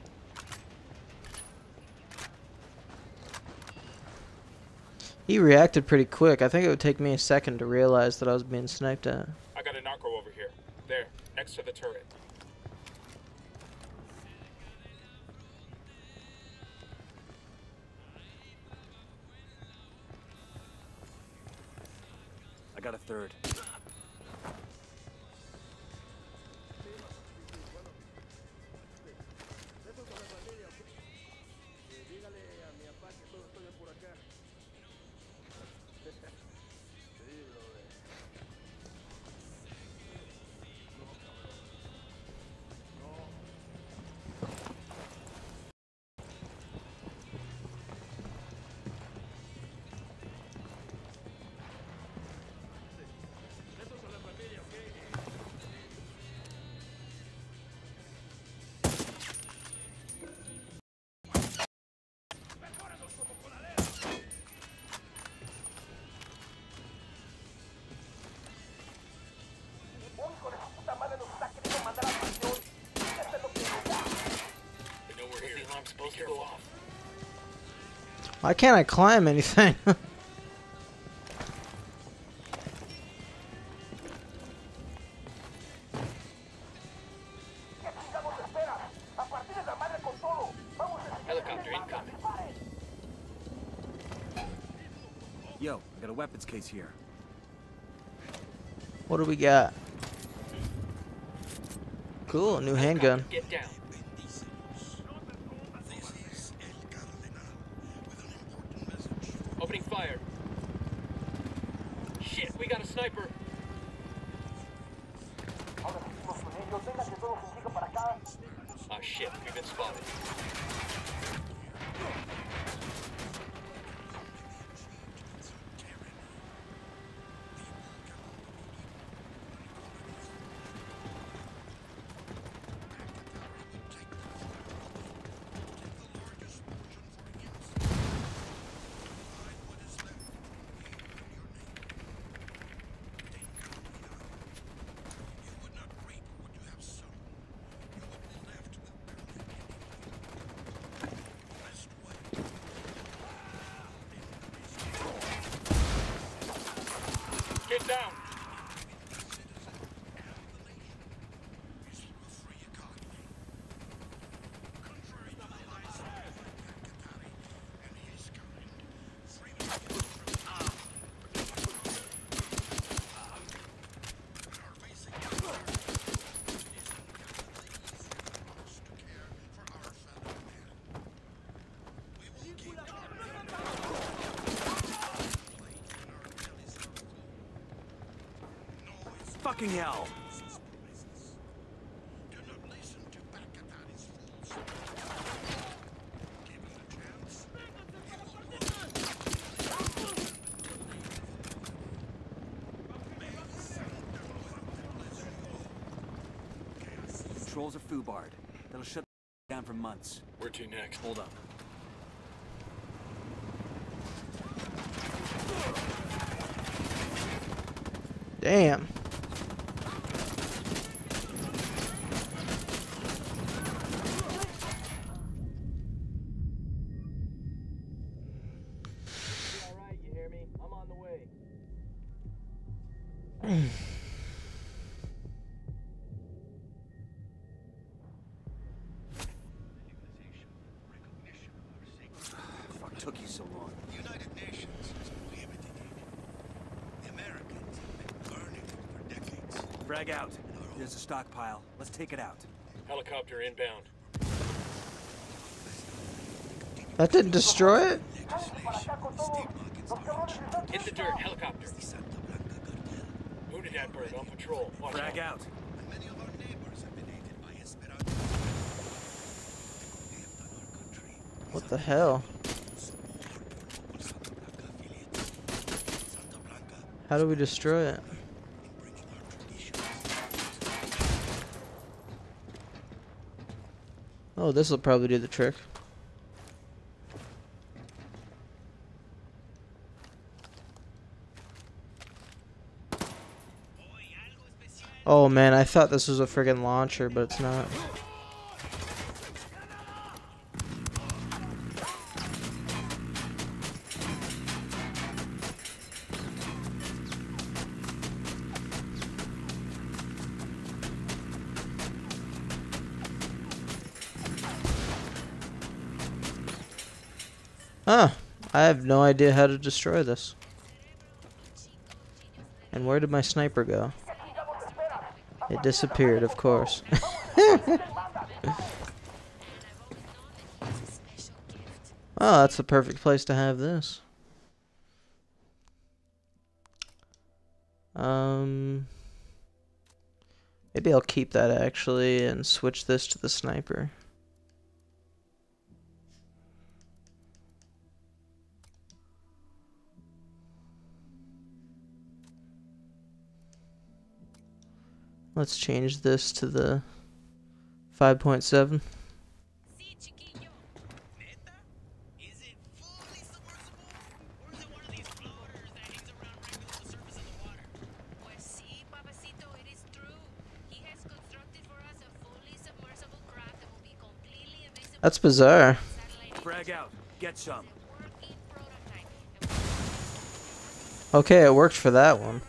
He reacted pretty quick. I think it would take me a second to realize that I was being sniped at. I got a narco over here. There, next to the turret. I got a third. I'm supposed to go off. Why can't I climb anything? Helicopter incoming. Yo, I got a weapons case here. What do we got? Cool, a new handgun. Get down. Opening fire. Shit, we got a sniper. Ah, shit, we've been spotted. Fucking hell! Controls are foobarred. That'll shut down for months. Where to next? Hold up. Damn. Alright, you hear me? I'm on the way. Fuck took you so long? The United Nations has prohibited it. The Americans have been burning it for decades. Frag out. There's a stockpile. Let's take it out. Helicopter inbound. That didn't destroy it? Hit the dirt, helicopter. Unidad on patrol. Watch Frag out. out. Many of our neighbors have been aided by Esperanto. They have done our country. What the hell? How do we destroy it? Oh, this will probably do the trick. Oh man, I thought this was a friggin' launcher, but it's not. Huh. I have no idea how to destroy this. And where did my sniper go? It disappeared, of course. Oh, that's the perfect place to have this. Um, maybe I'll keep that actually and switch this to the sniper. Let's change this to the five point seven. That's bizarre. Frag out. Get some. Okay, it worked for that one.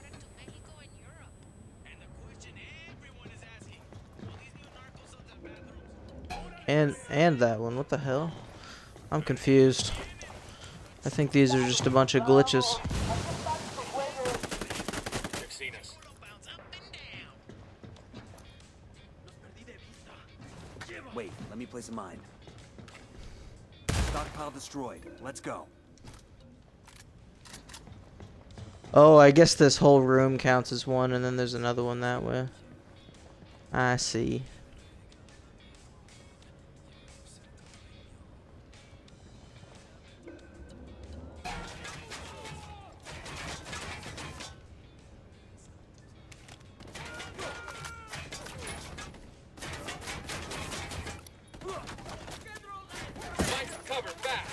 And and that one. What the hell? I'm confused. I think these are just a bunch of glitches. They've seen us. Wait, let me place a mine. Stockpile destroyed. Let's go. Oh, I guess this whole room counts as one, and then there's another one that way. I see. Find cover fast.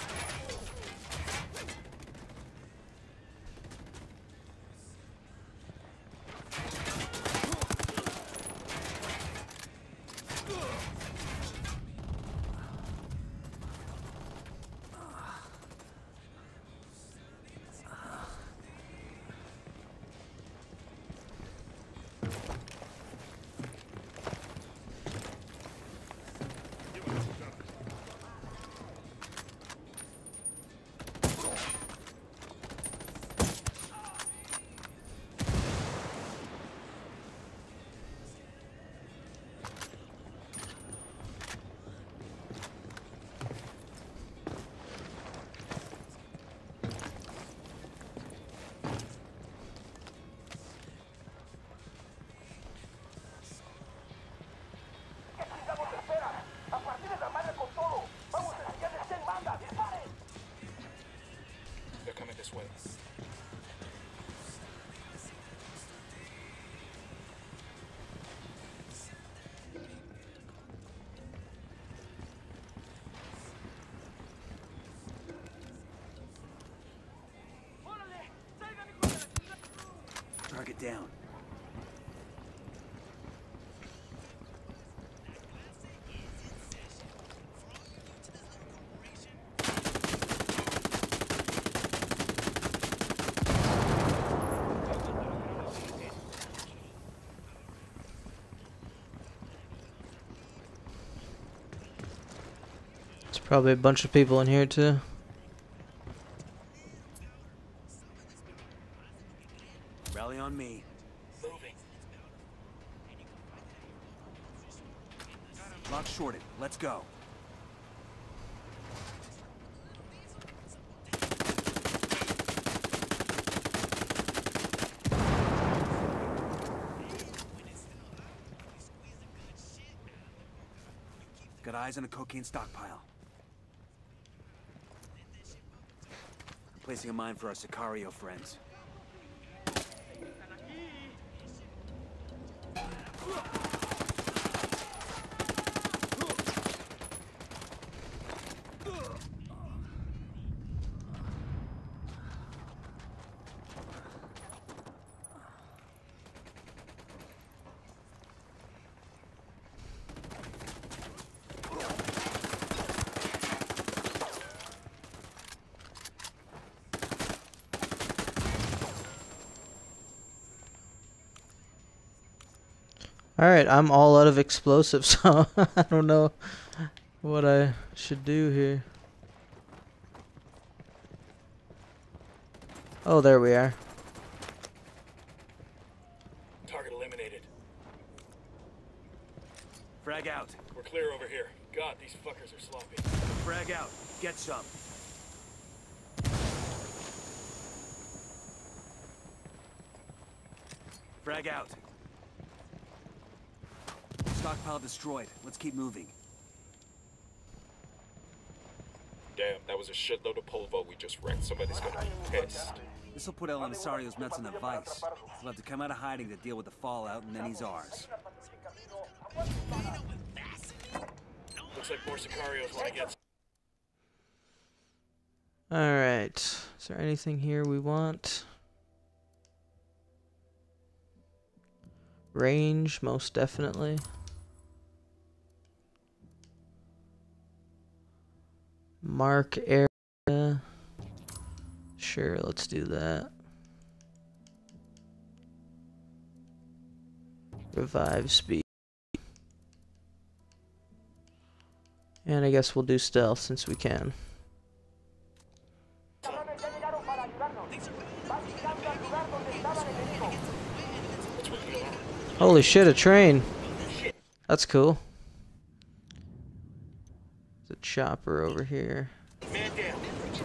Get down. There's probably a bunch of people in here too. Rally on me. Moving. Lock shorted. Let's go. Got eyes on a cocaine stockpile. Placing a mine for our Sicario friends. Alright, I'm all out of explosives, so I don't know what I should do here. Oh, there we are. Target eliminated. Frag out. We're clear over here. God, these fuckers are sloppy. Frag out. Get some. Frag out. Stockpile destroyed. Let's keep moving. Damn, that was a shitload of polvo we just wrecked. Somebody's gonna be pissed. This'll put El Emisario's nuts in a vice. He'll have to come out of hiding to deal with the fallout, and then he's ours. Looks like more Sicarios want to get. Alright, is there anything here we want? Range, most definitely. Mark area. Sure, let's do that. Revive speed. And I guess we'll do stealth since we can. Holy shit, a train. That's cool. There's a chopper over here. Man down.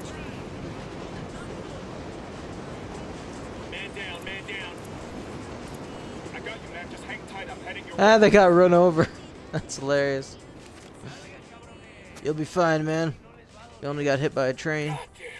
Man down, man down. I got you, man. Just hang tight. I'm heading your Ah, they got run over. That's hilarious. You'll be fine, man. You only got hit by a train.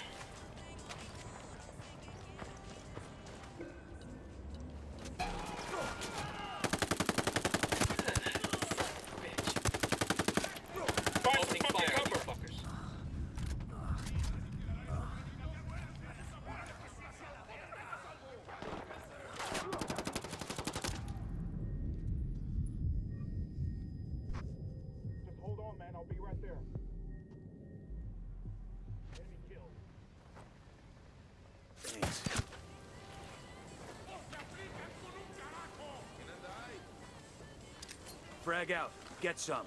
Frag out. Get some.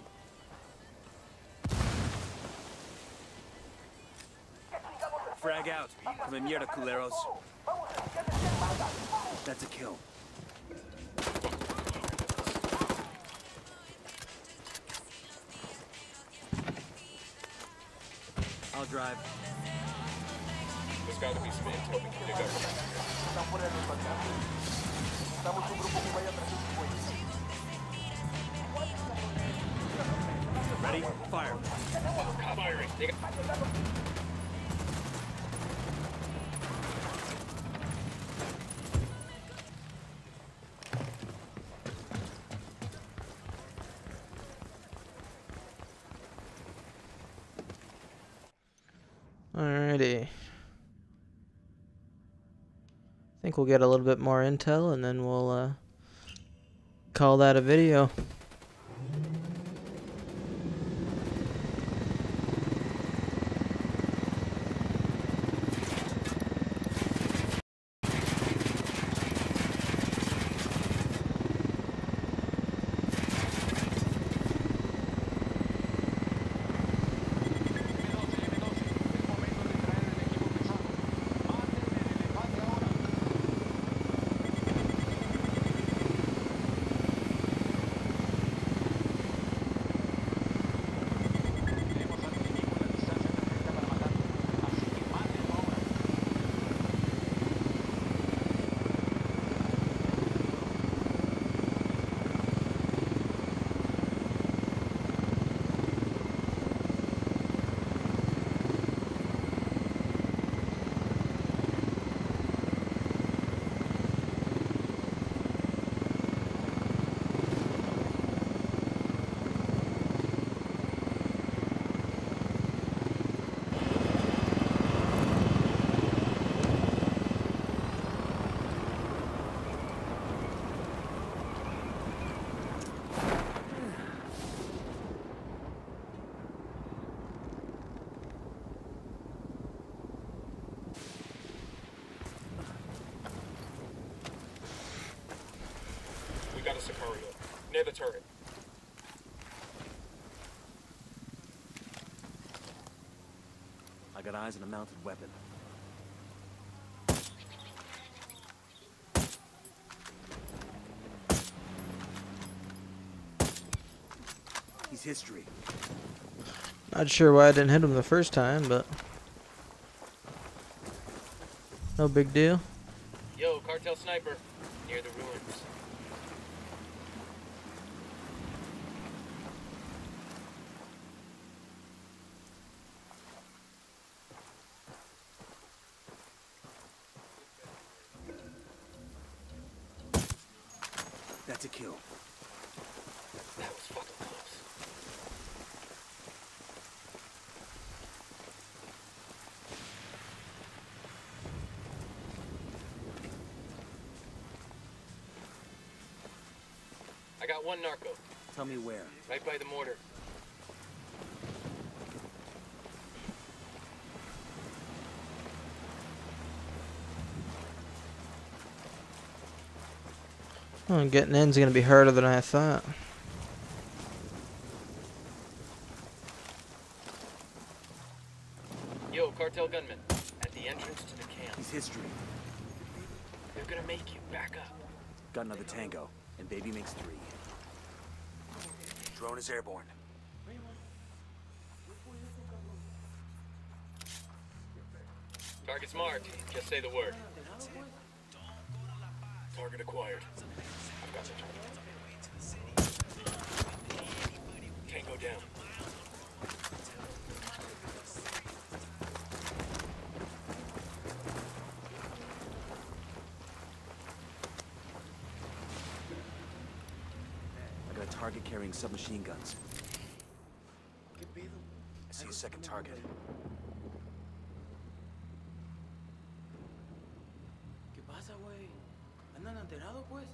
Frag out. Come mierda, culeros. That's a kill. I'll drive. There's gotta be some intel we can dig up. Ready? Fire. Firing. They got... Alrighty. I think we'll get a little bit more intel and then we'll uh, call that a video. Got a Sicario near the turret. I got eyes on a mounted weapon. He's history. Not sure why I didn't hit him the first time, but no big deal. Yo, cartel sniper, near the ruins. That's a kill. That was fucking close. I got one narco. Tell me where. Right by the mortar. Oh, getting in's gonna be harder than I thought. Yo, cartel gunman. At the entrance to the camp. He's history. They're gonna make you back up. Got another tango, and baby makes three. Drone is airborne. Target's marked. Just say the word. Target acquired. I've got the target. Tango down. I got a target carrying submachine guns. I see a second target. ¿Qué pasa, güey? ¿Andan alterados, pues?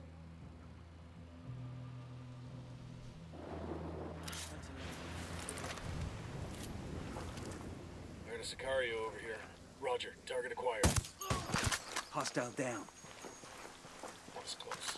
Heard a Sicario over here. Roger. Target acquired. Hostile down. That was close.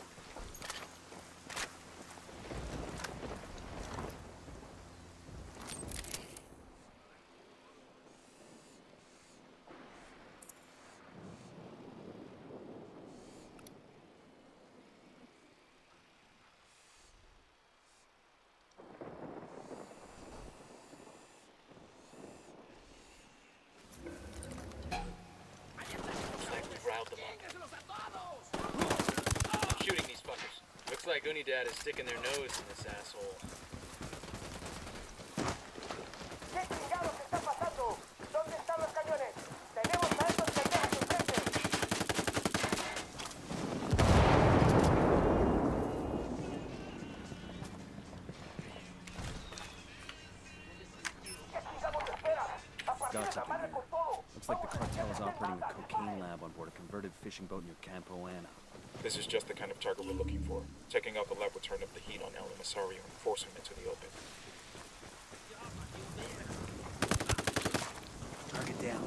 Shooting these fuckers. Looks like Unidad is sticking their nose in this asshole. Looks like the cartel is operating a cocaine lab on board a converted fishing boat near Campo Ana. This is just the kind of target we're looking for. Taking out the lab would turn up the heat on El Emisario and force him into the open. Target down.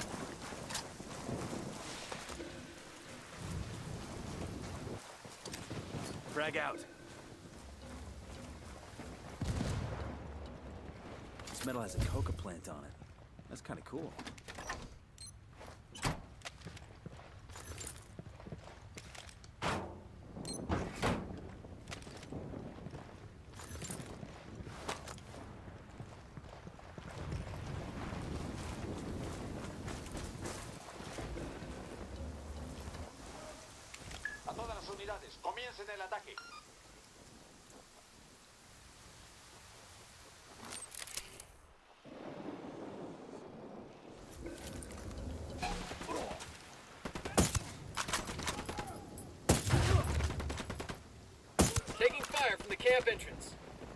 Frag out. This metal has a coca plant on it. That's kind of cool. A todas las unidades, comiencen el ataque. Taking fire from the camp entrance.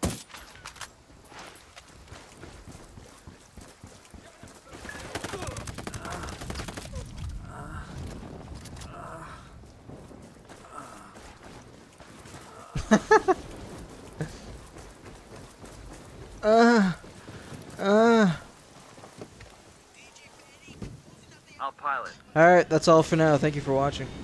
uh, uh. I'll pilot. Alright, that's all for now. Thank you for watching.